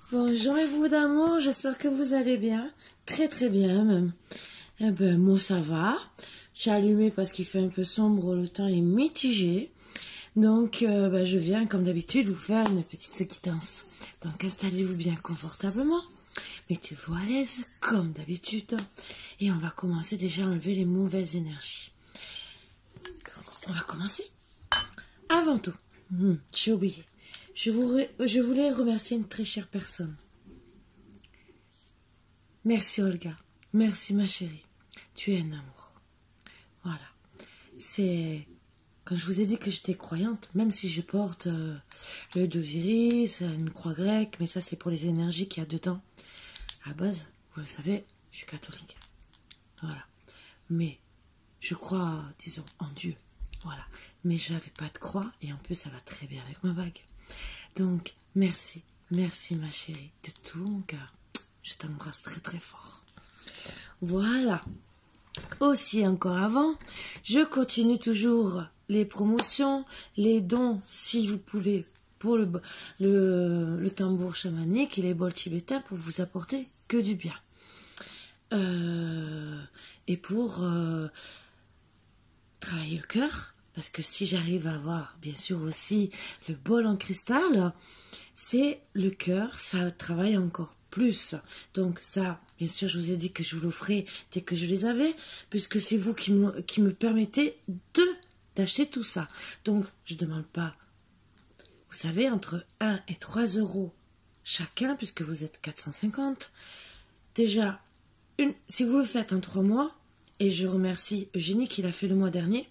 Bonjour et vous d'amour, j'espère que vous allez bien, très très bien même. Eh ben moi ça va, j'ai allumé parce qu'il fait un peu sombre, le temps est mitigé. Donc je viens comme d'habitude vous faire une petite quittance. Donc installez-vous bien confortablement, mettez-vous à l'aise comme d'habitude. Et on va commencer déjà à enlever les mauvaises énergies. Donc, on va commencer. Avant tout, j'ai oublié. Je voulais remercier une très chère personne. Merci Olga. Merci ma chérie. Tu es un amour. Voilà. C'est... Quand je vous ai dit que j'étais croyante, même si je porte le d'Osiris, une croix grecque, mais ça c'est pour les énergies qu'il y a dedans. À la base, vous le savez, je suis catholique. Voilà. Mais je crois, disons, en Dieu. Voilà. Mais je n'avais pas de croix et en plus ça va très bien avec ma bague. Donc, merci. Merci ma chérie, de tout mon cœur. Je t'embrasse très très fort. Voilà. Aussi encore avant, je continue toujours les promotions, les dons si vous pouvez pour le tambour chamanique et les bols tibétains pour vous apporter que du bien. Et pour travailler le cœur, parce que si j'arrive à avoir bien sûr aussi le bol en cristal, c'est le cœur, ça travaille encore plus. Donc ça, bien sûr, je vous ai dit que je vous l'offrais dès que je les avais, puisque c'est vous qui me permettez d'acheter tout ça. Donc, je ne demande pas, vous savez, entre 1 et 3 euros chacun, puisque vous êtes 450. Déjà, si vous le faites en 3 mois, et je remercie Eugénie qui l'a fait le mois dernier,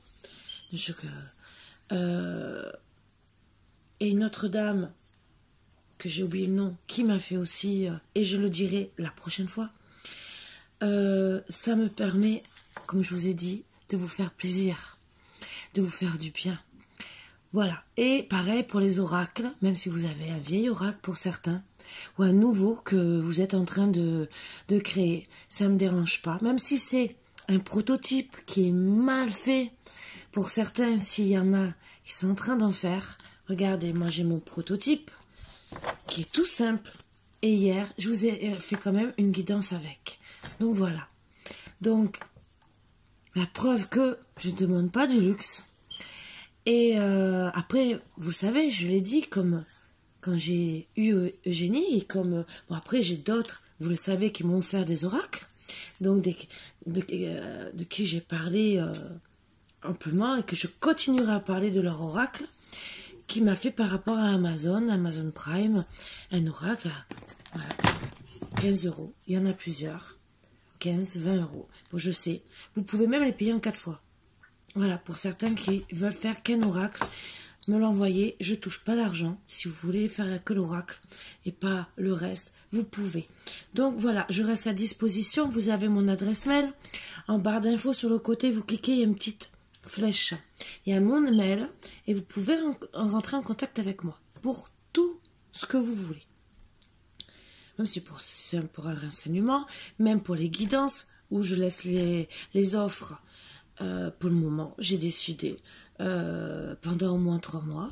et une autre dame, que j'ai oublié le nom, qui m'a fait aussi, et je le dirai la prochaine fois, ça me permet, comme je vous ai dit, de vous faire plaisir, de vous faire du bien. Voilà. Et pareil pour les oracles, même si vous avez un vieil oracle pour certains, ou un nouveau que vous êtes en train de créer, ça ne me dérange pas. Même si c'est un prototype qui est mal fait, pour certains, s'il y en a qui sont en train d'en faire, regardez, moi j'ai mon prototype, qui est tout simple. Et hier, je vous ai fait quand même une guidance avec. Donc voilà. Donc, la preuve que je ne demande pas de luxe. Et après, vous savez, je l'ai dit, comme quand j'ai eu Eugénie, et comme... bon, après, j'ai d'autres, vous le savez, qui m'ont offert des oracles. Donc, de qui j'ai parlé amplement, et que je continuerai à parler de leur oracle, qui m'a fait par rapport à Amazon Prime, un oracle, voilà, 15 euros. Il y en a plusieurs, 15, 20 euros. Bon, je sais, vous pouvez même les payer en 4 fois. Voilà, pour certains qui veulent faire qu'un oracle, me l'envoyer, je touche pas l'argent. Si vous voulez faire que l'oracle et pas le reste, vous pouvez. Donc voilà, je reste à disposition. Vous avez mon adresse mail. En barre d'infos sur le côté, vous cliquez, il y a une petite flèche. Il y a mon mail et vous pouvez rentrer en contact avec moi pour tout ce que vous voulez. Même si c'est pour un renseignement, même pour les guidances, où je laisse les offres. Pour le moment, j'ai décidé pendant au moins 3 mois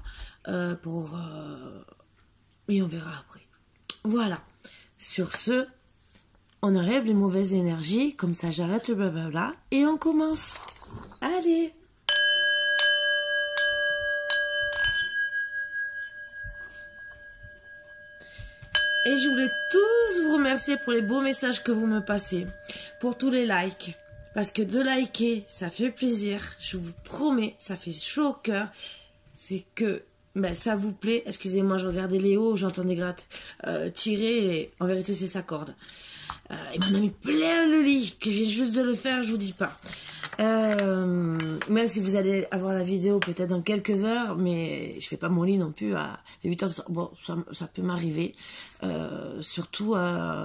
et on verra après. Voilà. Sur ce, on enlève les mauvaises énergies, comme ça j'arrête le blablabla et on commence. Allez! Et je voulais tous vous remercier pour les beaux messages que vous me passez, pour tous les likes. Parce que de liker, ça fait plaisir. Je vous promets, ça fait chaud au cœur. C'est que ça vous plaît. Excusez-moi, je regardais Léo, j'entendais tirer et en vérité, c'est sa corde. Il m'en a mis plein le lit, que je viens juste de le faire, je vous dis pas. Même si vous allez avoir la vidéo peut-être dans quelques heures, mais je fais pas mon lit non plus à 8 heures. Bon, ça peut m'arriver. Surtout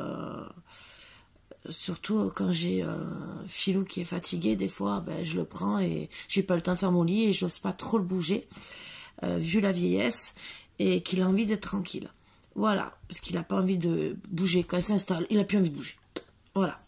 quand j'ai Philou qui est fatigué, des fois, je le prends et j'ai pas le temps de faire mon lit et j'ose pas trop le bouger, vu la vieillesse, et qu'il a envie d'être tranquille. Voilà, parce qu'il a pas envie de bouger. Quand il s'installe, il a plus envie de bouger. Voilà.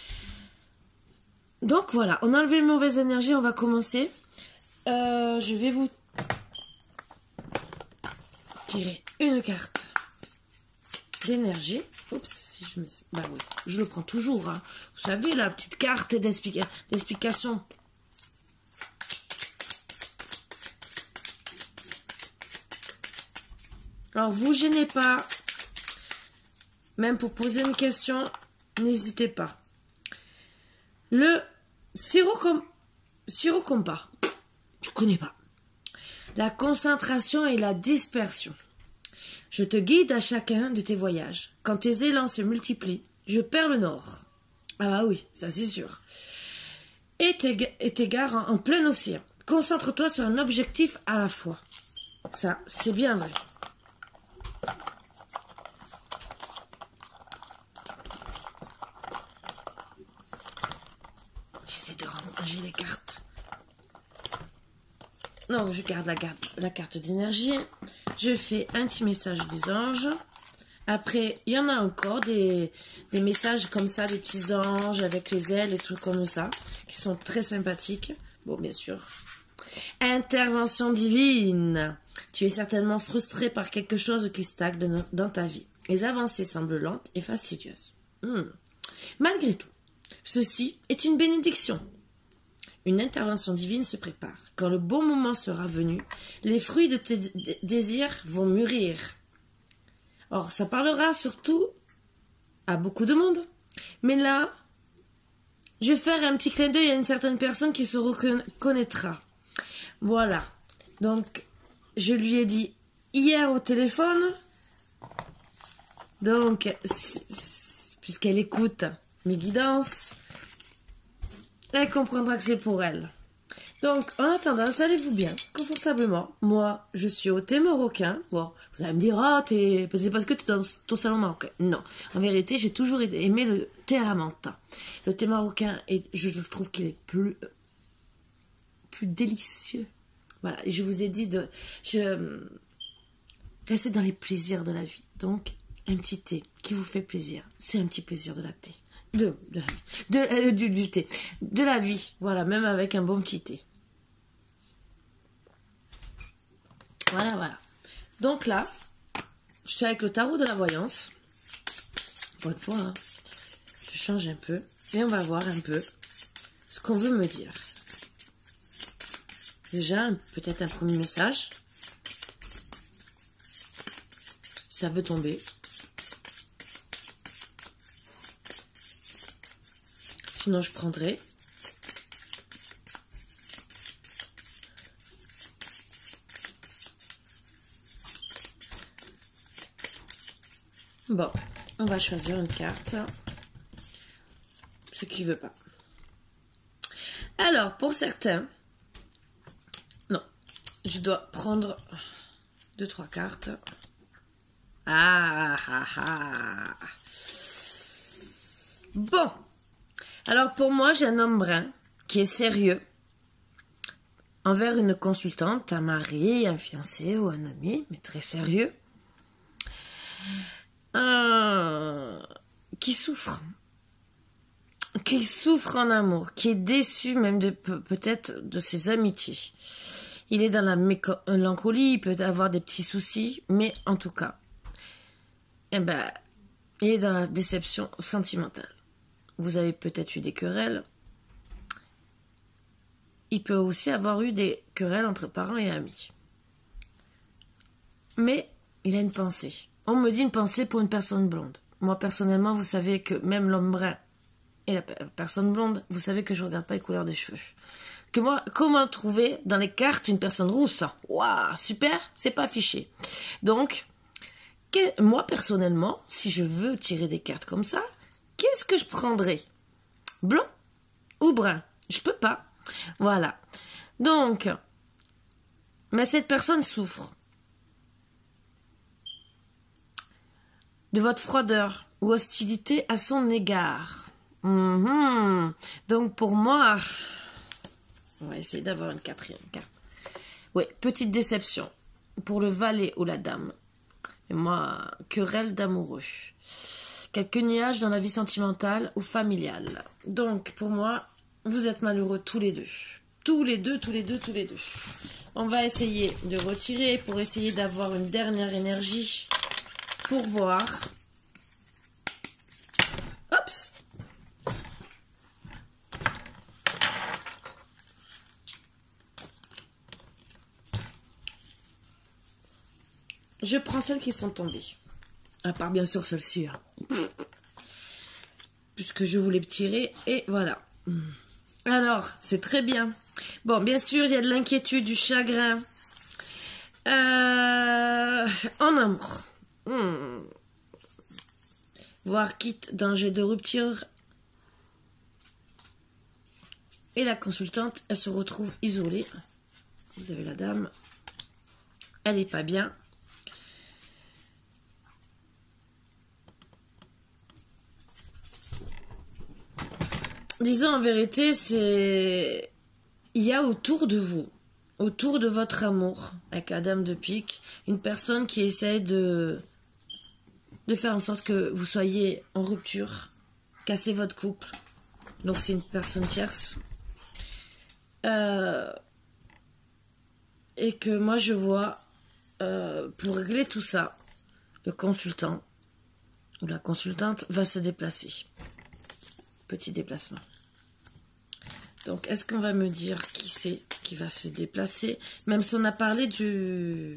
Donc voilà, on a enlevé les mauvaises énergies, on va commencer. Je vais vous tirer une carte d'énergie. Oups, si je mets... Bah oui, je le prends toujours. Hein. Vous savez, la petite carte d'explication. Alors, vous gênez pas. Même pour poser une question, n'hésitez pas. Le sirocompa, je connais pas. La concentration et la dispersion. Je te guide à chacun de tes voyages. Quand tes élans se multiplient, je perds le nord. Ah bah oui, ça c'est sûr. Et t'égares en plein océan. Concentre-toi sur un objectif à la fois. Ça, c'est bien vrai. J'essaie de ranger les cartes. Non, je garde la carte d'énergie. Je fais un petit message des anges. Après, il y en a encore des messages comme ça, des petits anges avec les ailes et tout comme ça, qui sont très sympathiques. Bon, bien sûr. Intervention divine. Tu es certainement frustré par quelque chose qui stagne dans ta vie. Les avancées semblent lentes et fastidieuses. Malgré tout, ceci est une bénédiction. Une intervention divine se prépare. Quand le bon moment sera venu, les fruits de tes désirs vont mûrir. Or, ça parlera surtout à beaucoup de monde. Mais là, je vais faire un petit clin d'œil à une certaine personne qui se reconnaîtra. Voilà. Donc, je lui ai dit hier au téléphone. Donc, puisqu'elle écoute mes guidances, elle comprendra que c'est pour elle. Donc, en attendant, installez-vous bien, confortablement. Moi, je suis au thé marocain. Bon, vous allez me dire, ah, c'est parce que tu es dans ton salon marocain. Non, en vérité, j'ai toujours aimé le thé à la menthe. Le thé marocain, je trouve qu'il est plus délicieux. Voilà, et je vous ai dit restez dans les plaisirs de la vie. Donc, un petit thé qui vous fait plaisir. C'est un petit plaisir de la thé. Du thé. De la vie. Voilà, même avec un bon petit thé. Voilà. Donc là, je suis avec le tarot de la voyance. Pour une fois, hein, je change un peu. Et on va voir un peu ce qu'on veut me dire. Déjà, peut-être un premier message. Ça veut tomber. Sinon, je prendrai. Bon, on va choisir une carte. Ce qui veut pas. Alors, pour certains, non, je dois prendre 2-3 cartes. Bon. Alors pour moi, j'ai un homme brun qui est sérieux envers une consultante, un mari, un fiancé ou un ami, mais très sérieux, qui souffre en amour, qui est déçu même peut-être de ses amitiés. Il est dans la mélancolie, il peut avoir des petits soucis, mais en tout cas, il est dans la déception sentimentale. Vous avez peut-être eu des querelles. Il peut aussi avoir eu des querelles entre parents et amis. Mais il a une pensée. On me dit une pensée pour une personne blonde. Moi, personnellement, vous savez que même l'homme brun et la personne blonde, vous savez que je ne regarde pas les couleurs des cheveux. Que moi, comment trouver dans les cartes une personne rousse? Waouh, super, c'est pas affiché. Donc, moi, personnellement, si je veux tirer des cartes comme ça, qu'est-ce que je prendrais? Blanc ou brun? Je peux pas. Voilà. Donc, mais cette personne souffre de votre froideur ou hostilité à son égard. Donc, pour moi, on va essayer d'avoir une quatrième carte. Oui, petite déception pour le valet ou la dame. Et moi, querelle d'amoureux. Quelques nuages dans la vie sentimentale ou familiale. Donc, pour moi, vous êtes malheureux tous les deux. Tous les deux. On va essayer de retirer pour essayer d'avoir une dernière énergie pour voir Je prends celles qui sont tombées. À part bien sûr celle-ci. Hein. Puisque je voulais tirer. Et voilà. Alors, c'est très bien. Bon, bien sûr, il y a de l'inquiétude, du chagrin. En amour. Voire quitte, danger de rupture. Et la consultante, elle se retrouve isolée. Vous avez la dame. Elle n'est pas bien. Disons en vérité, c'est... Il y a autour de vous, autour de votre amour, avec la dame de pique, une personne qui essaie de faire en sorte que vous soyez en rupture, casser votre couple. Donc c'est une personne tierce. Et que moi je vois, pour régler tout ça, le consultant ou la consultante va se déplacer. Petit déplacement. Donc, est-ce qu'on va me dire qui c'est qui va se déplacer? Même si on a parlé du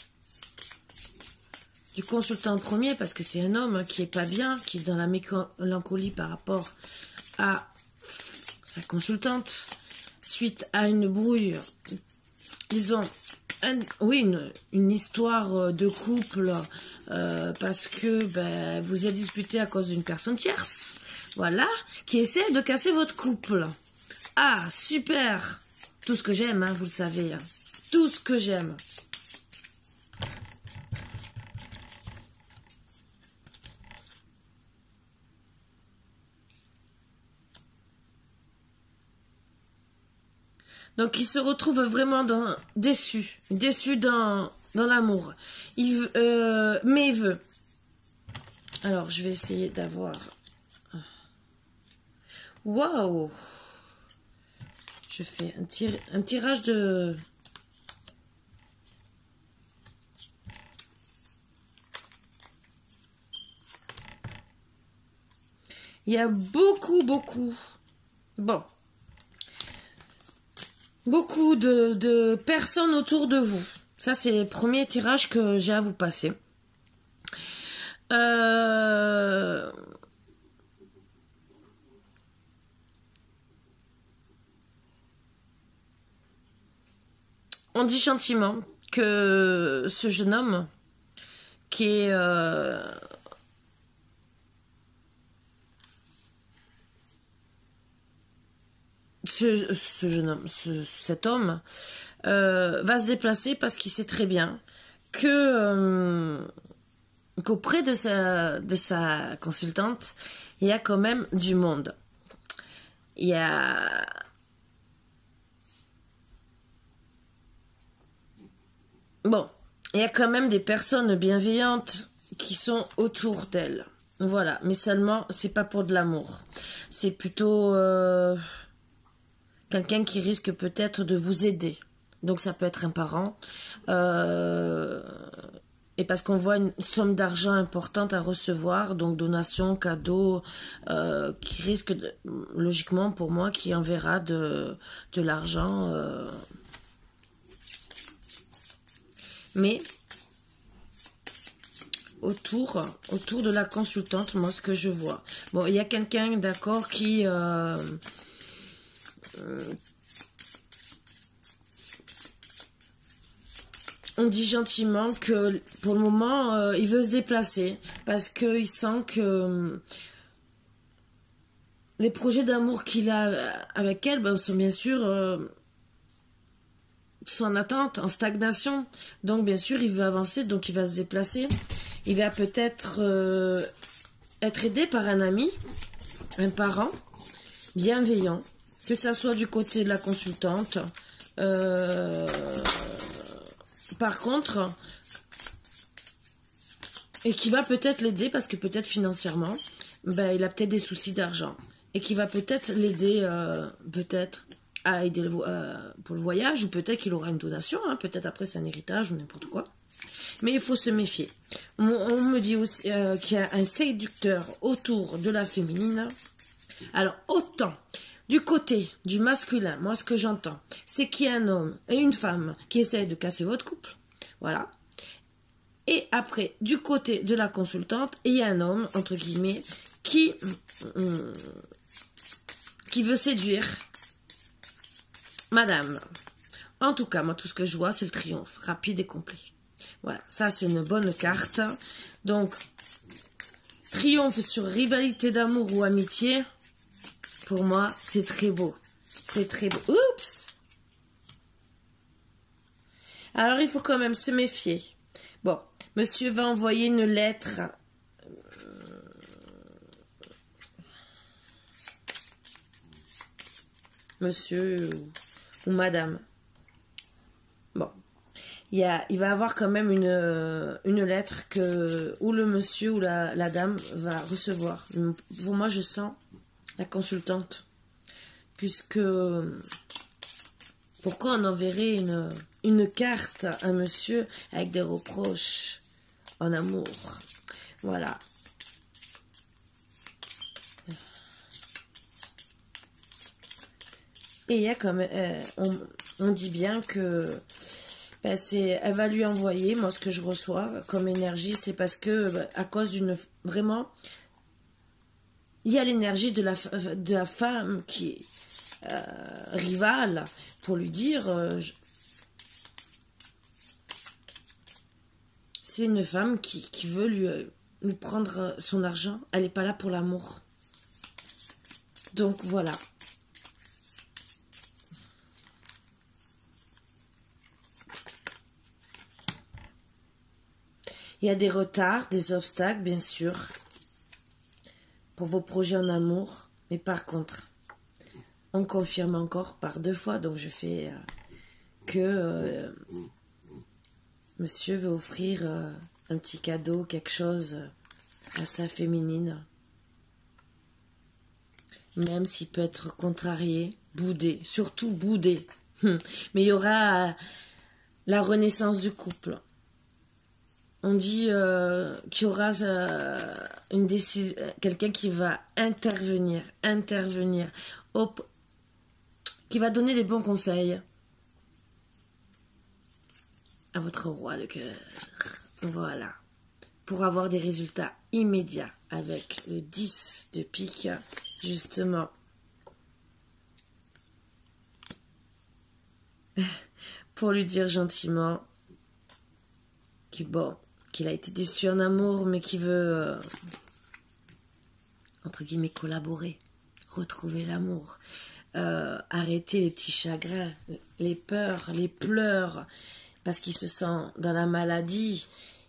consultant premier, parce que c'est un homme qui est pas bien, qui est dans la mélancolie par rapport à sa consultante, suite à une brouille. Ils ont une histoire de couple, parce que vous êtes disputé à cause d'une personne tierce, voilà, qui essaie de casser votre couple. Ah, super! Tout ce que j'aime, hein, vous le savez. Hein. Tout ce que j'aime. Donc, il se retrouve vraiment déçu dans l'amour. Mais il veut. Alors, je vais essayer d'avoir... Waouh! Je fais un tirage de... Il y a beaucoup de personnes autour de vous. Ça, c'est le premier tirage que j'ai à vous passer. On dit gentiment que ce jeune homme qui est cet homme va se déplacer parce qu'il sait très bien que qu'auprès de sa consultante, il y a quand même du monde. Il y a quand même des personnes bienveillantes qui sont autour d'elle. Voilà, mais seulement, c'est pas pour de l'amour. C'est plutôt quelqu'un qui risque peut-être de vous aider. Donc ça peut être un parent. Et parce qu'on voit une somme d'argent importante à recevoir, donc donation, cadeau, qui risque, logiquement pour moi, qui enverra de l'argent... Mais autour de la consultante, moi, ce que je vois. Bon, il y a quelqu'un, d'accord, qui... on dit gentiment que, pour le moment, il veut se déplacer. Parce qu'il sent que... les projets d'amour qu'il a avec elle, sont bien sûr... sont en attente, en stagnation. Donc, bien sûr, il veut avancer, donc il va se déplacer. Il va peut-être être aidé par un ami, un parent bienveillant, que ça soit du côté de la consultante. Par contre, et qui va peut-être l'aider, parce que peut-être financièrement, il a peut-être des soucis d'argent. Et qui va peut-être l'aider, peut-être, à aider pour le voyage, ou peut-être qu'il aura une donation, hein, peut-être après c'est un héritage ou n'importe quoi. Mais il faut se méfier. On me dit aussi qu'il y a un séducteur autour de la féminine. Alors autant du côté du masculin, moi ce que j'entends, c'est qu'il y a un homme et une femme qui essayent de casser votre couple. Voilà. Et après, du côté de la consultante, il y a un homme, entre guillemets, qui veut séduire madame. En tout cas, moi, tout ce que je vois, c'est le triomphe, rapide et complet. Voilà, ça, c'est une bonne carte. Donc, triomphe sur rivalité d'amour ou amitié, pour moi, c'est très beau. C'est très beau. Oups! Alors, il faut quand même se méfier. Bon, monsieur va envoyer une lettre. Monsieur ou madame. Bon. Il va avoir quand même une lettre où le monsieur ou la dame va recevoir. Pour moi, je sens la consultante. Puisque, pourquoi on enverrait une carte à un monsieur avec des reproches en amour? Voilà. Et il y a comme on dit bien que ben, elle va lui envoyer, moi ce que je reçois comme énergie, c'est parce que ben, à cause d'une vraiment il y a l'énergie de la femme qui est rivale pour lui dire c'est une femme qui veut lui prendre son argent, elle n'est pas là pour l'amour. Donc voilà. Il y a des retards, des obstacles, bien sûr, pour vos projets en amour. Mais par contre, on confirme encore par 2 fois. Donc je fais que monsieur veut offrir un petit cadeau, quelque chose à sa féminine. Même s'il peut être contrarié, boudé, surtout boudé. Mais il y aura la renaissance du couple. On dit qu'il y aura une décision, quelqu'un qui va intervenir, qui va donner des bons conseils à votre roi de cœur. Voilà. Pour avoir des résultats immédiats avec le 10 de pique, justement. Pour lui dire gentiment qu'il a été déçu en amour, mais qu'il veut, entre guillemets, collaborer, retrouver l'amour, arrêter les petits chagrins, les peurs, les pleurs, parce qu'il se sent dans la maladie.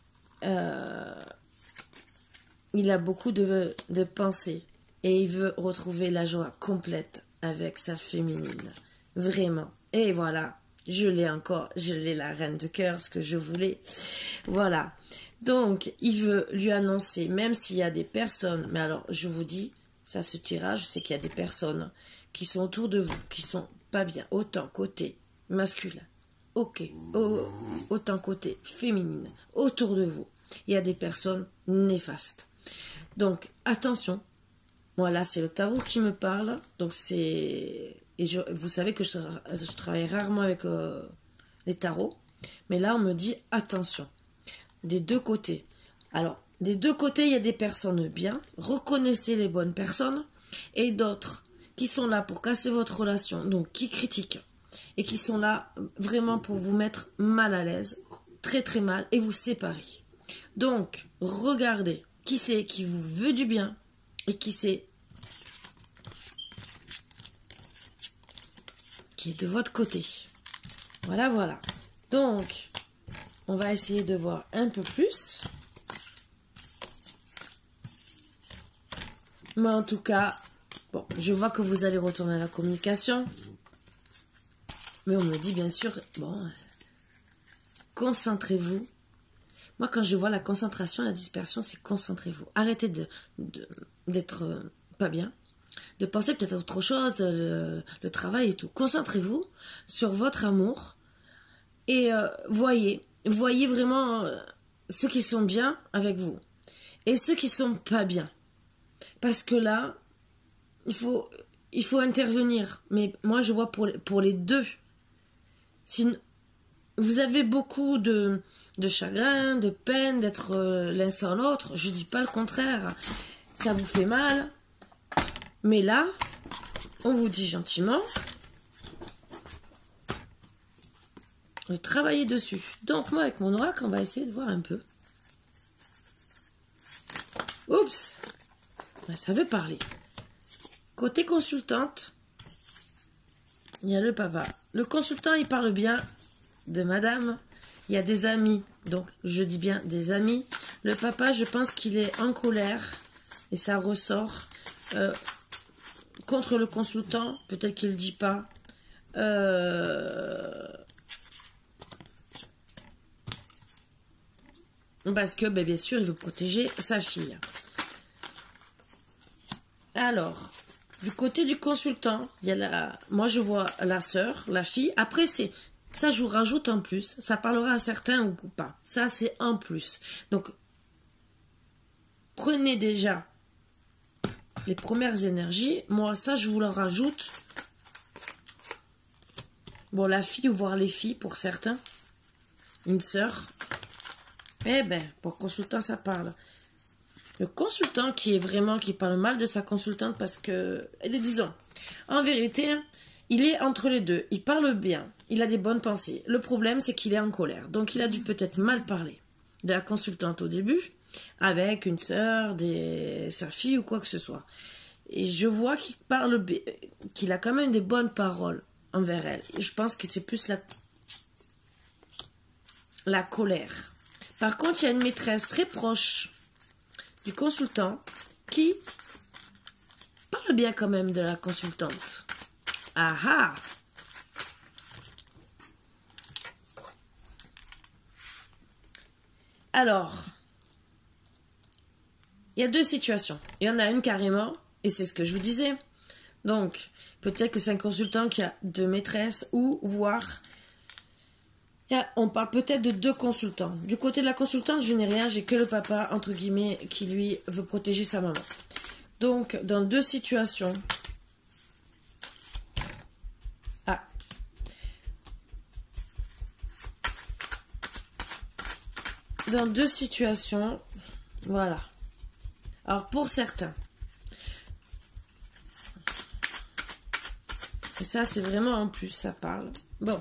Il a beaucoup de pensées et il veut retrouver la joie complète avec sa féminine. Vraiment. Et voilà. Je l'ai encore, je l'ai la reine de cœur, ce que je voulais. Voilà. Donc, il veut lui annoncer, même s'il y a des personnes, mais alors, je vous dis, ça ce tirage, c'est qu'il y a des personnes qui sont autour de vous, qui sont pas bien, autant côté masculin, ok, autant côté féminine, autour de vous. Il y a des personnes néfastes. Donc, attention. Moi, là, c'est le tarot qui me parle. Donc, c'est... Et vous savez que je travaille rarement avec les tarots. Mais là, on me dit attention. Des 2 côtés. Alors, des 2 côtés, il y a des personnes bien. Reconnaissez les bonnes personnes. Et d'autres qui sont là pour casser votre relation. Donc, qui critiquent. Et qui sont là vraiment pour vous mettre mal à l'aise. Très, très mal. Et vous séparer. Donc, regardez qui c'est qui vous veut du bien. Et qui c'est qui est de votre côté. Voilà, voilà. Donc, on va essayer de voir un peu plus. Mais en tout cas, bon, je vois que vous allez retourner à la communication. Mais on me dit bien sûr, bon, concentrez-vous. Moi, quand je vois la concentration, la dispersion, c'est concentrez-vous. Arrêtez d'être pas bien. De penser peut-être à autre chose, le travail et tout. Concentrez-vous sur votre amour et voyez vraiment ceux qui sont bien avec vous et ceux qui sont pas bien. Parce que là, il faut intervenir. Mais moi, je vois pour les 2. Sinon, vous avez beaucoup de chagrin, de peine d'être l'un sans l'autre. Je dis pas le contraire. Ça vous fait mal. Mais là, on vous dit gentiment de travailler dessus. Donc moi, avec mon oracle, on va essayer de voir un peu. Oups, ça veut parler. Côté consultante, il y a le papa. Le consultant, il parle bien de madame. Il y a des amis, donc je dis bien des amis. Le papa, je pense qu'il est en colère et ça ressort contre le consultant. Peut-être qu'il ne le dit pas. Parce que, bien sûr, il veut protéger sa fille. Alors, du côté du consultant, il y a moi je vois la sœur, la fille. Après, ça, je vous rajoute en plus. Ça parlera à certains ou pas. Ça, c'est en plus. Donc, prenez déjà les premières énergies. Moi, ça, je vous le rajoute. Bon, la fille ou voir les filles pour certains. Une sœur. Eh ben, pour consultant, ça parle. Le consultant qui parle mal de sa consultante parce que, disons, en vérité, il est entre les deux. Il parle bien. Il a des bonnes pensées. Le problème, c'est qu'il est en colère. Donc, il a dû peut-être mal parler de la consultante au début, avec une sœur, sa fille ou quoi que ce soit. Et je vois qu'il a quand même des bonnes paroles envers elle. Et je pense que c'est plus la colère. Par contre, il y a une maîtresse très proche du consultant qui parle bien quand même de la consultante. Ah ah! Alors, il y a deux situations. Il y en a une carrément, et c'est ce que je vous disais. Donc, peut-être que c'est un consultant qui a deux maîtresses, ou voire... On parle peut-être de deux consultants. Du côté de la consultante, je n'ai rien, j'ai que le papa, entre guillemets, qui lui veut protéger sa maman. Donc, dans deux situations... Ah. Dans deux situations, voilà. Alors, pour certains... Et ça, c'est vraiment en plus, ça parle. Bon.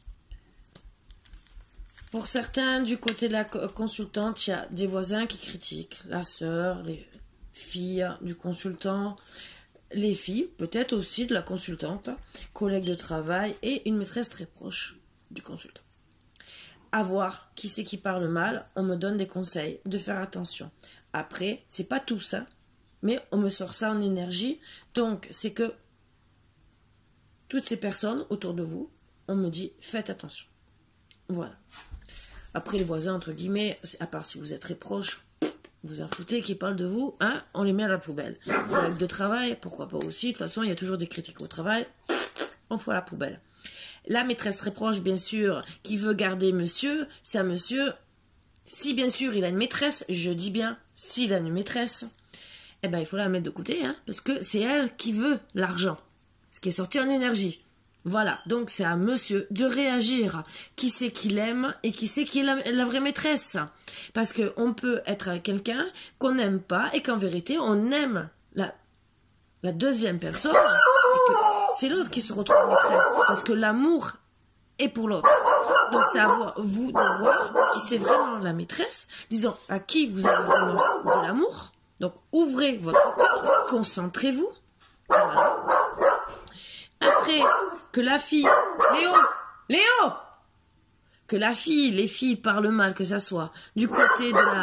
Pour certains, du côté de la consultante, il y a des voisins qui critiquent. La sœur, les filles du consultant, les filles, peut-être aussi de la consultante, collègues de travail et une maîtresse très proche du consultant. À voir qui c'est qui parle mal, on me donne des conseils de faire attention. Après, c'est pas tout ça, mais on me sort ça en énergie. Donc, c'est que toutes ces personnes autour de vous, on me dit, faites attention. Voilà. Après, les voisins, entre guillemets, à part si vous êtes très proches, vous en foutez qui parlent de vous, hein, on les met à la poubelle. Avec de travail, pourquoi pas aussi. De toute façon, il y a toujours des critiques au travail. On fout à la poubelle. La maîtresse très proche, bien sûr, qui veut garder monsieur, c'est un monsieur. Si, bien sûr, il a une maîtresse, je dis bien, s'il a une maîtresse, eh ben, il faut la mettre de côté, hein, parce que c'est elle qui veut l'argent. Ce qui est sorti en énergie. Voilà, donc c'est à monsieur de réagir. Qui c'est qu'il aime et qui c'est qui est la vraie maîtresse. Parce qu'on peut être avec quelqu'un qu'on n'aime pas et qu'en vérité, on aime la deuxième personne et que c'est l'autre qui se retrouve maîtresse. Parce que l'amour est pour l'autre. Donc c'est à vous de voir qui c'est vraiment la maîtresse. Disons, à qui vous avez vraiment de l'amour. Donc ouvrez votre cœur, concentrez-vous. Voilà. Après, que la fille... Léo, que la fille, les filles parlent mal, que ça soit du côté de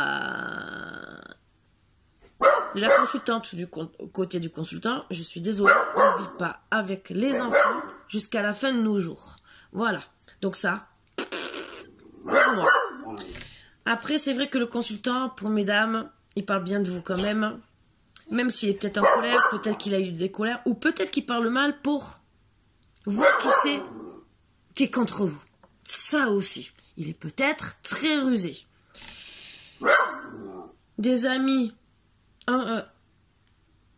la consultante ou du côté du consultant, je suis désolée, on ne vit pas avec les enfants jusqu'à la fin de nos jours. Voilà. Donc ça, pour moi. Après, c'est vrai que le consultant, pour mesdames, il parle bien de vous quand même. Même s'il est peut-être en colère, peut-être qu'il a eu des colères, ou peut-être qu'il parle mal pour voir qui c'est qui est contre vous. Ça aussi. Il est peut-être très rusé. Des amis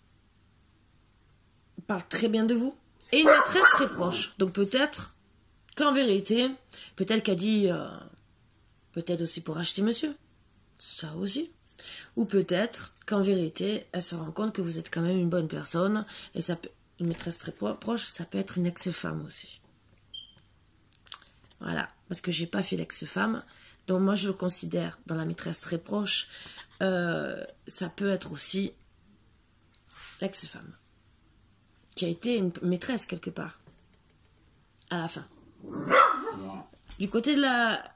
parlent très bien de vous. Et une maîtresse très proche. Donc peut-être qu'en vérité, peut-être qu'elle dit, peut-être aussi pour acheter monsieur, ça aussi. Ou peut-être qu'en vérité, elle se rend compte que vous êtes quand même une bonne personne, et ça peut, une maîtresse très proche, ça peut être une ex-femme aussi. Voilà, parce que j'ai pas fait l'ex-femme, donc moi je le considère dans la maîtresse très proche, ça peut être aussi l'ex-femme, qui a été une maîtresse quelque part, à la fin. Du côté de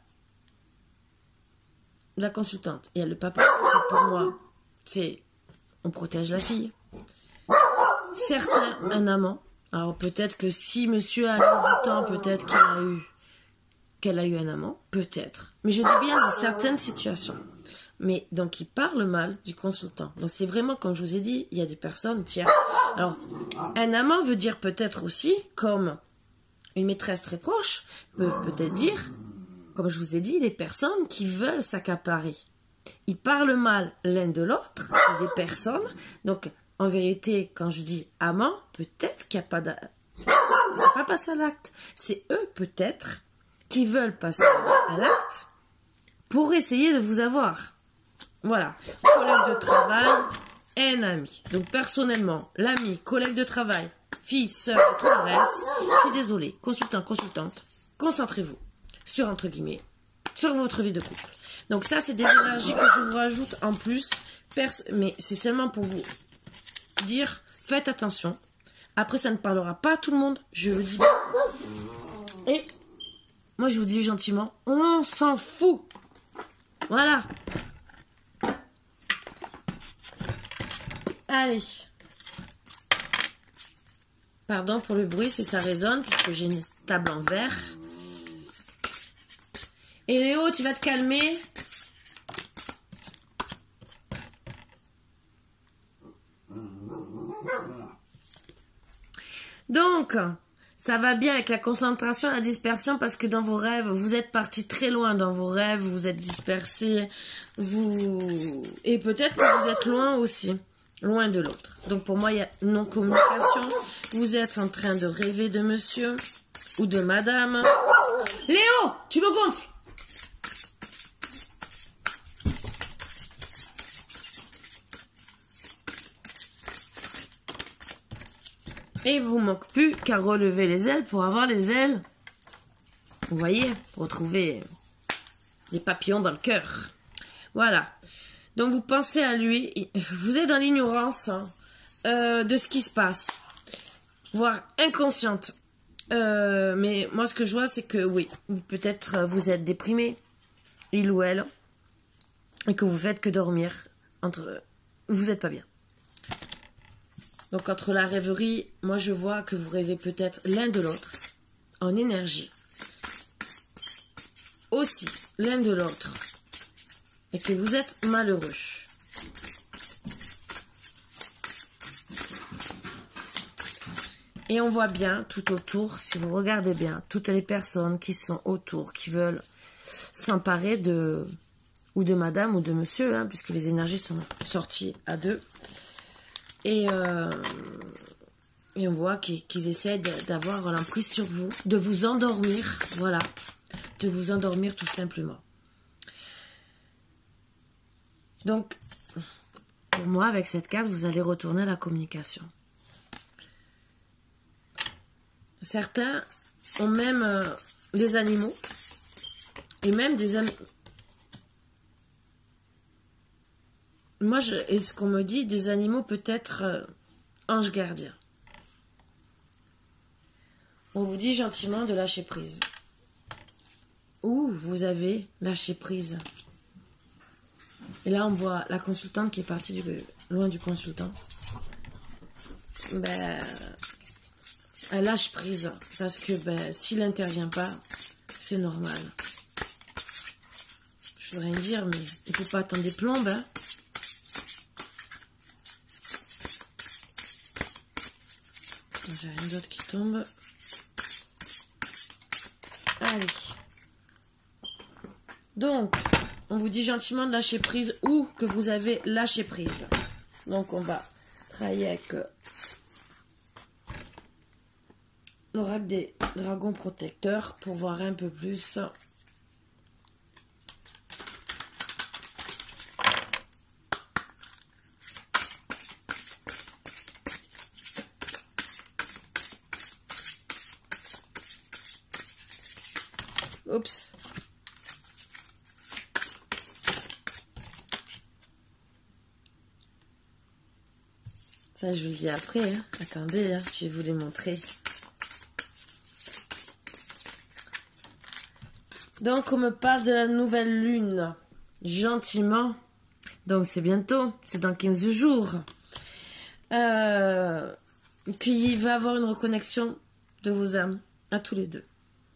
la consultante, il y a le papa, pour moi, c'est on protège la fille. Certains, un amant. Alors peut-être que si monsieur a eu du temps, peut-être qu'elle a eu un amant, peut-être. Mais je dis bien dans certaines situations. Mais donc il parle mal du consultant. Donc c'est vraiment, comme je vous ai dit, il y a des personnes tiers. Alors, un amant veut dire peut-être aussi, comme une maîtresse très proche, peut peut-être dire, comme je vous ai dit, les personnes qui veulent s'accaparer. Ils parlent mal l'un de l'autre, des personnes. Donc, en vérité, quand je dis amant, peut-être qu'il n'y a pas c'est pas passé à l'acte. C'est eux, peut-être, qui veulent passer à l'acte pour essayer de vous avoir. Voilà. Collègue de travail, un ami. Donc, personnellement, l'ami, collègue de travail, fille, sœur, tout le reste, je suis désolée. Consultant, consultante, concentrez-vous sur, entre guillemets, sur votre vie de couple. Donc ça, c'est des énergies que je vous rajoute en plus. Mais c'est seulement pour vous dire, faites attention. Après, ça ne parlera pas à tout le monde. Je le dis bien. Et moi, je vous dis gentiment, on s'en fout. Voilà. Allez. Pardon pour le bruit si ça résonne, puisque j'ai une table en verre. Et Léo, tu vas te calmer. Donc, ça va bien avec la concentration et la dispersion parce que dans vos rêves, vous êtes parti très loin dans vos rêves, vous êtes dispersés, et peut-être que vous êtes loin aussi, loin de l'autre. Donc pour moi, il y a non-communication. Vous êtes en train de rêver de monsieur ou de madame. Léo, tu me gonfles. Et il vous manque plus qu'à relever les ailes pour avoir les ailes. Vous voyez, pour trouver les papillons dans le cœur. Voilà. Donc vous pensez à lui. Vous êtes dans l'ignorance de ce qui se passe. Voire inconsciente. Mais moi ce que je vois c'est que oui, peut-être vous êtes déprimé. Il ou elle. Et que vous faites que dormir. Vous n'êtes pas bien. Donc, entre la rêverie, moi, je vois que vous rêvez peut-être l'un de l'autre, en énergie. Aussi, l'un de l'autre. Et que vous êtes malheureux. Et on voit bien, tout autour, si vous regardez bien, toutes les personnes qui sont autour, qui veulent s'emparer de... ou de madame ou de monsieur, hein, puisque les énergies sont sorties à deux. Et on voit qu'ils essaient d'avoir l'emprise sur vous, de vous endormir, voilà, de vous endormir tout simplement. Donc, pour moi, avec cette carte, vous allez retourner à la communication. Certains ont même des animaux, et même des amis. Moi, et ce qu'on me dit, des animaux peut-être anges gardiens. On vous dit gentiment de lâcher prise. Ou vous avez lâché prise. Et là, on voit la consultante qui est partie loin du consultant. Ben, elle lâche prise. Parce que s'il n'intervient pas, c'est normal. Je voudrais dire, mais il ne faut pas attendre des plombes, hein. J'ai rien d'autre qui tombe. Allez. Donc, on vous dit gentiment de lâcher prise ou que vous avez lâché prise. Donc, on va travailler avec l'oracle des dragons protecteurs pour voir un peu plus. Oups. Ça, je vous le dis après. Hein. Attendez, hein, je vais vous les montrer. Donc, on me parle de la nouvelle lune. Gentiment. Donc, c'est bientôt. C'est dans 15 jours. Qu'il va y avoir une reconnexion de vos âmes. À tous les deux.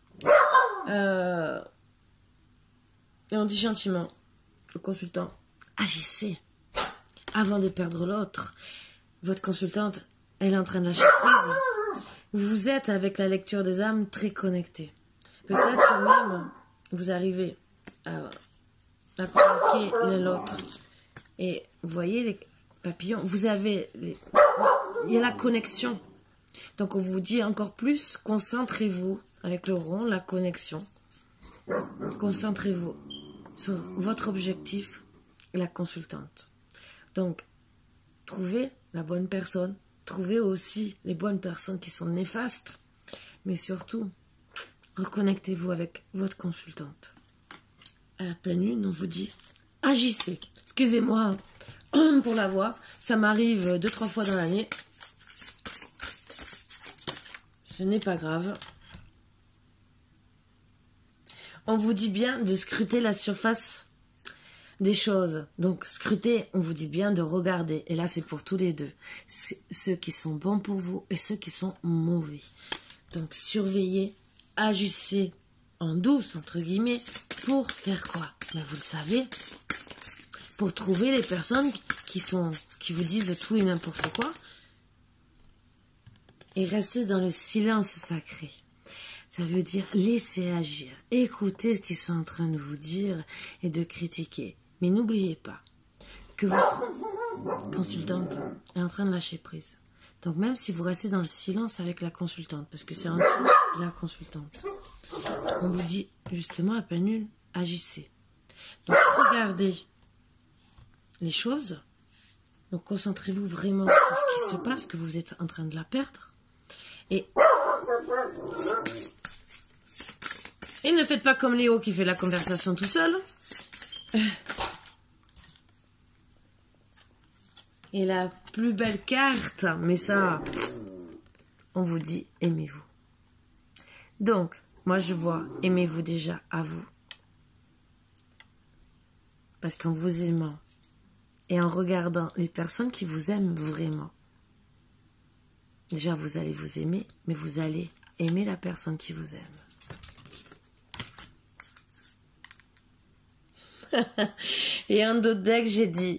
Et on dit gentiment au consultant, agissez avant de perdre l'autre. Votre consultante, elle est en train de lâcher prise. Vous êtes avec la lecture des âmes très connecté. Peut-être même vous arrivez à convoquer l'autre. Et vous voyez les papillons, vous avez il y a la connexion. Donc on vous dit encore plus, concentrez-vous avec le rond, la connexion. Concentrez-vous sur votre objectif, la consultante. Donc, trouvez la bonne personne. Trouvez aussi les bonnes personnes qui sont néfastes. Mais surtout, reconnectez-vous avec votre consultante. À la pleine lune, on vous dit, agissez. Excusez-moi pour la voix. Ça m'arrive 2-3 fois dans l'année. Ce n'est pas grave. On vous dit bien de scruter la surface des choses. Donc, scruter, on vous dit bien de regarder. Et là, c'est pour tous les deux. Ceux qui sont bons pour vous et ceux qui sont mauvais. Donc, surveillez, agissez en douce, entre guillemets, pour faire quoi? Ben, vous le savez, pour trouver les personnes qui vous disent tout et n'importe quoi. Et restez dans le silence sacré. Ça veut dire laisser agir, écoutez ce qu'ils sont en train de vous dire et de critiquer. Mais n'oubliez pas que votre consultante est en train de lâcher prise. Donc même si vous restez dans le silence avec la consultante, parce que c'est en dessous de la consultante, on vous dit justement à peine nul, agissez. Donc regardez les choses, donc concentrez-vous vraiment sur ce qui se passe, que vous êtes en train de la perdre. Et ne faites pas comme Léo qui fait la conversation tout seul. Et la plus belle carte, mais ça, on vous dit aimez-vous. Donc, moi je vois aimez-vous déjà à vous. Parce qu'en vous aimant et en regardant les personnes qui vous aiment vraiment, déjà vous allez vous aimer, mais vous allez aimer la personne qui vous aime. Et en d'autres decks,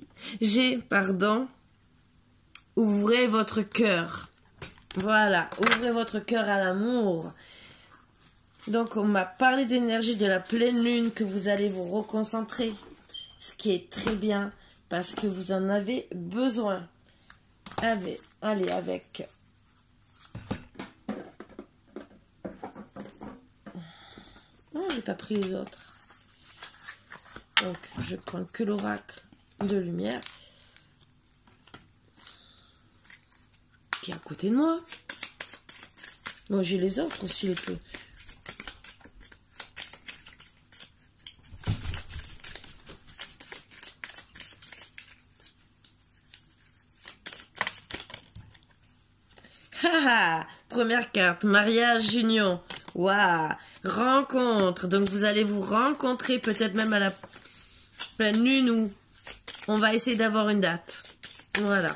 ouvrez votre cœur. Voilà, ouvrez votre cœur à l'amour. Donc, on m'a parlé d'énergie de la pleine lune, que vous allez vous reconcentrer. Ce qui est très bien, parce que vous en avez besoin. Allez, avec... Oh, j'ai pas pris les autres. Donc, je prends que l'oracle de lumière qui est à côté de moi. Moi, j'ai les autres aussi, les plus. Première carte, mariage, union. Waouh, rencontre. Donc, vous allez vous rencontrer peut-être même à la pleine lune où on va essayer d'avoir une date. Voilà.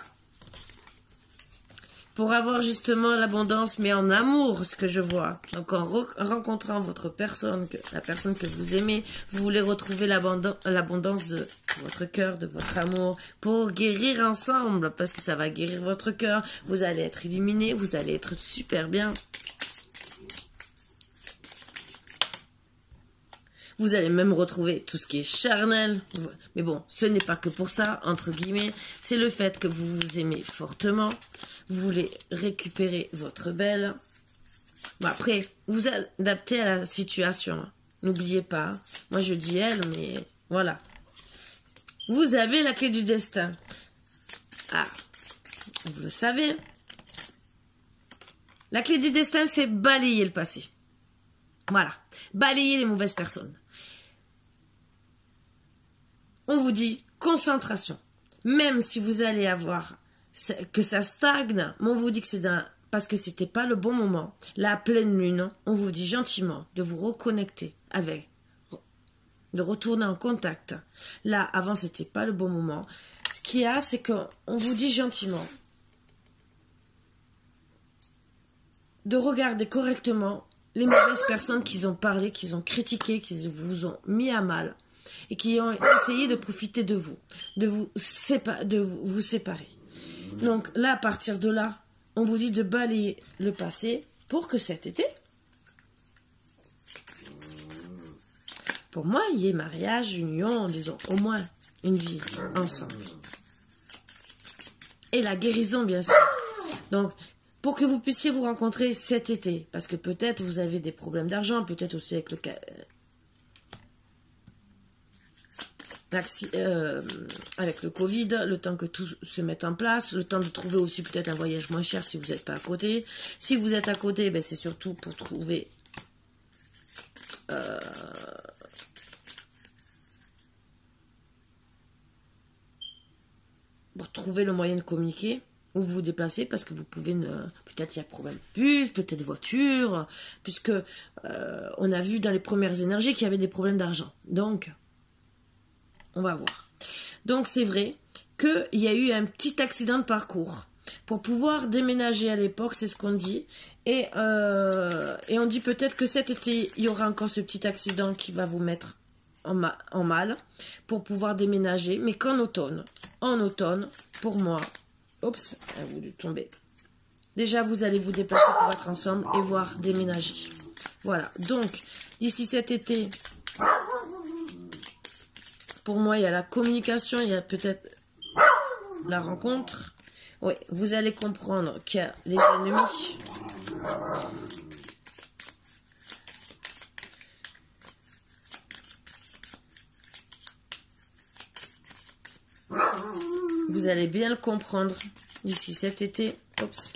Pour avoir justement l'abondance, mais en amour, ce que je vois. Donc, en rencontrant votre personne, la personne que vous aimez, vous voulez retrouver l'abondance de votre cœur, de votre amour, pour guérir ensemble, parce que ça va guérir votre cœur. Vous allez être illuminé, vous allez être super bien. Vous allez même retrouver tout ce qui est charnel. Mais bon, ce n'est pas que pour ça, entre guillemets. C'est le fait que vous vous aimez fortement. Vous voulez récupérer votre belle. Bon, après, vous adaptez à la situation. Hein. N'oubliez pas. Hein. Moi, je dis elle, mais voilà. Vous avez la clé du destin. Ah, vous le savez. La clé du destin, c'est balayer le passé. Voilà. Balayer les mauvaises personnes. On vous dit concentration. Même si vous allez avoir que ça stagne, mais on vous dit que c'est parce que c'était pas le bon moment. La pleine lune, on vous dit gentiment de vous reconnecter avec, de retourner en contact. Là, avant, c'était pas le bon moment. Ce qu'il y a, c'est qu'on vous dit gentiment de regarder correctement les mauvaises personnes qui ont parlé, qui ont critiqué, qui vous ont mis à mal et qui ont essayé de profiter de vous, de vous séparer. Donc là, à partir de là, on vous dit de balayer le passé pour que cet été, pour moi, il y ait mariage, union, disons, au moins une vie ensemble. Et la guérison, bien sûr. Donc, pour que vous puissiez vous rencontrer cet été, parce que peut-être vous avez des problèmes d'argent, peut-être aussi avec avec le Covid, le temps que tout se mette en place, le temps de trouver aussi peut-être un voyage moins cher si vous n'êtes pas à côté. Si vous êtes à côté, ben c'est surtout pour trouver le moyen de communiquer ou vous vous déplacer parce que vous pouvez peut-être il y a problème de bus, peut-être de voiture, puisque on a vu dans les premières énergies qu'il y avait des problèmes d'argent. Donc on va voir. Donc c'est vrai qu'il y a eu un petit accident de parcours. Pour pouvoir déménager à l'époque, c'est ce qu'on dit. Et on dit peut-être que cet été, il y aura encore ce petit accident qui va vous mettre en mal pour pouvoir déménager. Mais qu'en automne, pour moi, oups, elle a voulu tomber. Déjà, vous allez vous déplacer pour être ensemble et voir déménager. Voilà, donc, d'ici cet été... Pour moi, il y a la communication, il y a peut-être la rencontre. Oui, vous allez comprendre qu'il y a les ennemis. Vous allez bien le comprendre d'ici cet été. Oups.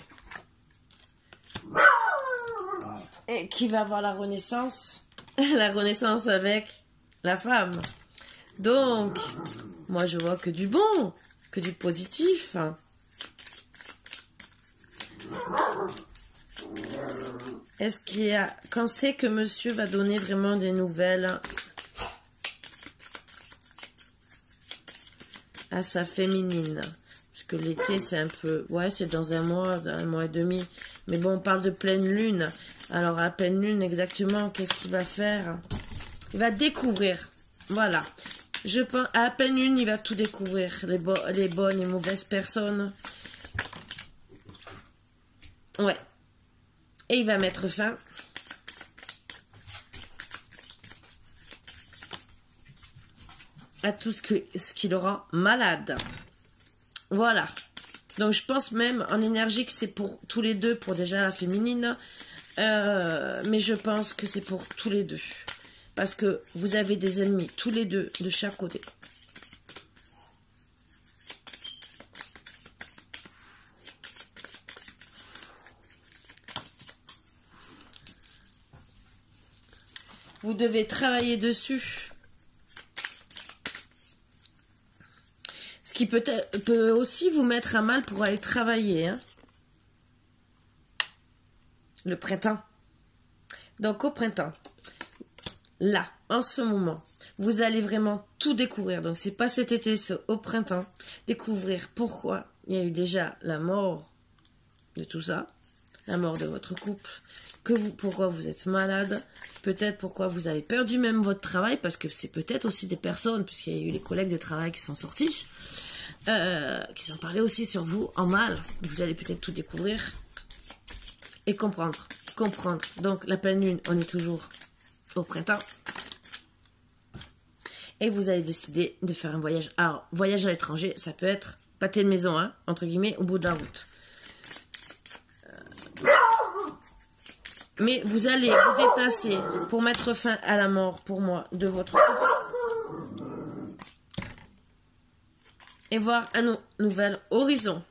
Et qui va avoir la renaissance. La renaissance avec la femme. Donc, moi je vois que du bon, que du positif. Est-ce qu'il y a... Quand c'est que monsieur va donner vraiment des nouvelles à sa féminine? Parce que l'été c'est un peu... Ouais, c'est dans un mois et demi. Mais bon, on parle de pleine lune. Alors à pleine lune, exactement, qu'est-ce qu'il va faire? Il va découvrir. Voilà. Je pense, à peine une, il va tout découvrir. Les bonnes et mauvaises personnes. Ouais. Et il va mettre fin à tout ce qui le rend malade. Voilà. Donc je pense même en énergie que c'est pour tous les deux, pour déjà la féminine. Mais je pense que c'est pour tous les deux. Parce que vous avez des ennemis, tous les deux, de chaque côté. Vous devez travailler dessus. Ce qui peut aussi vous mettre à mal pour aller travailler. Hein. Le printemps. Donc au printemps. Là, en ce moment, vous allez vraiment tout découvrir. Donc, c'est pas cet été, c'est au printemps. Découvrir pourquoi il y a eu déjà la mort de tout ça. La mort de votre couple. Pourquoi vous êtes malade. Peut-être pourquoi vous avez perdu même votre travail. Parce que c'est peut-être aussi des personnes, puisqu'il y a eu les collègues de travail qui sont sortis. Qui ont parlé aussi sur vous en mal. Vous allez peut-être tout découvrir. Et comprendre. Donc, la pleine lune, on est toujours... au printemps. Et vous allez décider de faire un voyage. Alors, voyage à l'étranger, ça peut être pâté de maison, hein, entre guillemets, au bout de la route. Mais vous allez vous déplacer pour mettre fin à la mort, pour moi, de votre couple. Et voir un nouvel horizon.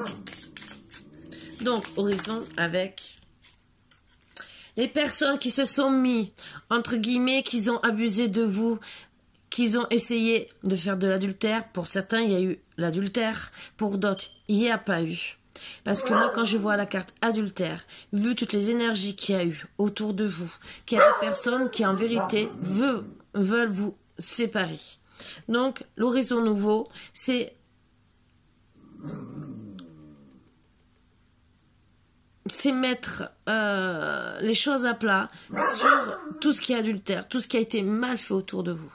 Donc, horizon avec les personnes qui se sont mis, entre guillemets, qui ont abusé de vous, qui ont essayé de faire de l'adultère. Pour certains, il y a eu l'adultère. Pour d'autres, il n'y a pas eu. Parce que moi, quand je vois la carte adultère, vu toutes les énergies qu'il y a eu autour de vous, qu'il y a des personnes qui, en vérité, veulent vous séparer. Donc, l'horizon nouveau, c'est mettre les choses à plat sur tout ce qui est adultère, tout ce qui a été mal fait autour de vous.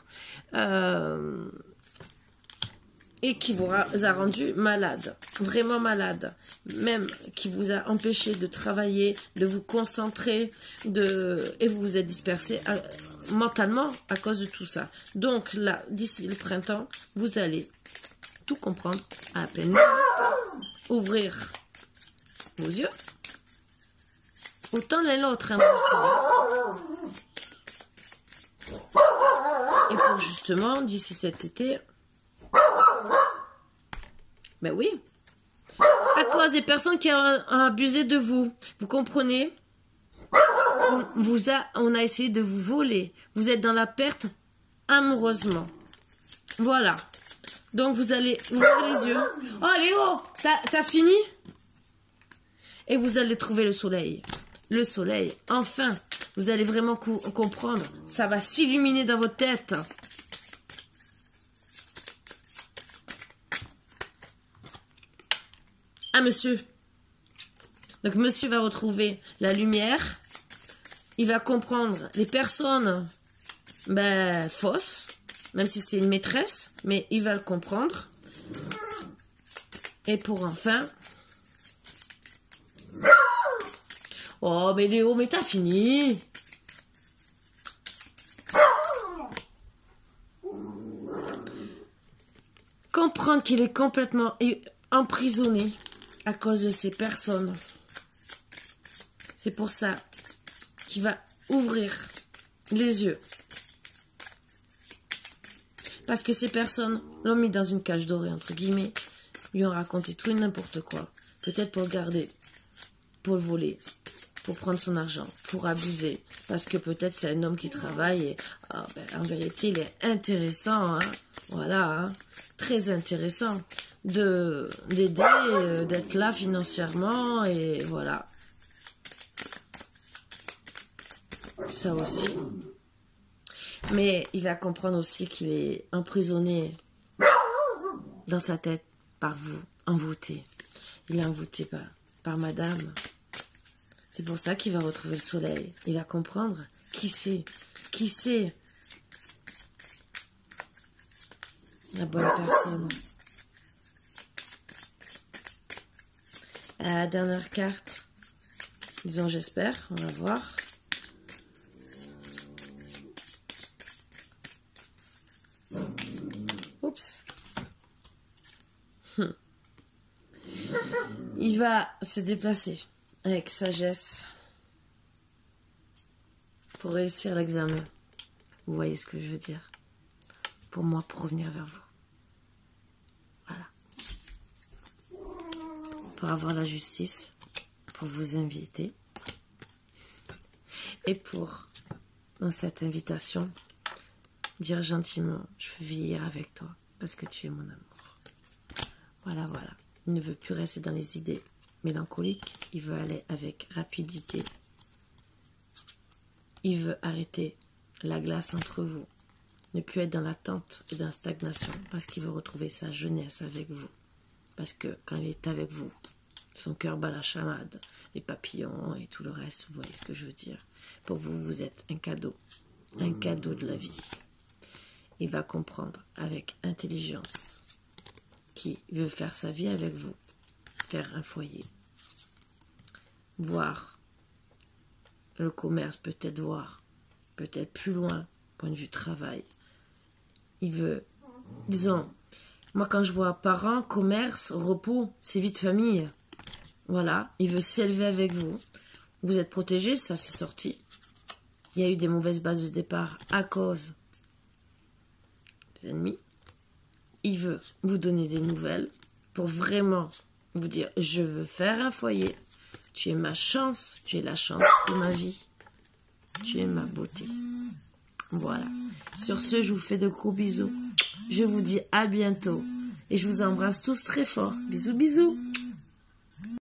Et qui vous a rendu malade, vraiment malade, même qui vous a empêché de travailler, de vous concentrer, et vous vous êtes dispersé mentalement à cause de tout ça. Donc là, d'ici le printemps, vous allez tout comprendre à peine ouvrir vos yeux, autant l'un l'autre, hein, et pour justement, d'ici cet été, ben oui, à cause des personnes qui ont abusé de vous, vous comprenez, on a essayé de vous voler, vous êtes dans la perte amoureusement, voilà, donc vous allez ouvrir les yeux. Oh Léo, t'as fini? Et vous allez trouver le soleil, enfin, vous allez vraiment comprendre, ça va s'illuminer dans votre tête. Ah, monsieur. Donc, monsieur va retrouver la lumière. Il va comprendre les personnes fausses, même si c'est une maîtresse, mais il va le comprendre. Et pour enfin... Oh, mais Léo, mais t'as fini. Comprendre qu'il est complètement emprisonné à cause de ces personnes. C'est pour ça qu'il va ouvrir les yeux. Parce que ces personnes l'ont mis dans une cage dorée, entre guillemets. Lui ont raconté tout et n'importe quoi. Peut-être pour le garder, pour le voler, pour prendre son argent, pour abuser. Parce que peut-être c'est un homme qui travaille et en vérité il est intéressant. Hein, voilà, hein, très intéressant. D'aider, d'être là financièrement et voilà. Ça aussi. Mais il va comprendre aussi qu'il est emprisonné dans sa tête par vous, envoûté. Il est envoûté par madame. C'est pour ça qu'il va retrouver le soleil. Il va comprendre qui c'est la bonne personne. La dernière carte, disons j'espère, on va voir. Oups. Il va se déplacer avec sagesse pour réussir l'examen. Vous voyez ce que je veux dire? Pour moi, pour revenir vers vous. Pour avoir la justice, pour vous inviter et pour, dans cette invitation, dire gentiment, je veux vieillir avec toi parce que tu es mon amour. Voilà, voilà. Il ne veut plus rester dans les idées mélancoliques, il veut aller avec rapidité. Il veut arrêter la glace entre vous, ne plus être dans l'attente et dans la stagnation parce qu'il veut retrouver sa jeunesse avec vous. Parce que quand il est avec vous, son cœur bat la chamade, les papillons et tout le reste, vous voyez ce que je veux dire. Pour vous, vous êtes un cadeau de la vie. Il va comprendre avec intelligence qui veut faire sa vie avec vous, faire un foyer, voir le commerce, peut-être voir, peut-être plus loin, point de vue travail. Il veut, disons, moi quand je vois parents, commerce, repos, c'est vie de famille. Voilà, il veut s'élever avec vous Vous êtes protégé, ça c'est sorti. Il y a eu des mauvaises bases de départ à cause des ennemis. Il veut vous donner des nouvelles pour vraiment vous dire, je veux faire un foyer. Tu es ma chance, tu es la chance de ma vie. Tu es ma beauté. Voilà. Sur ce, je vous fais de gros bisous. Je vous dis à bientôt. Et je vous embrasse tous très fort. Bisous, bisous.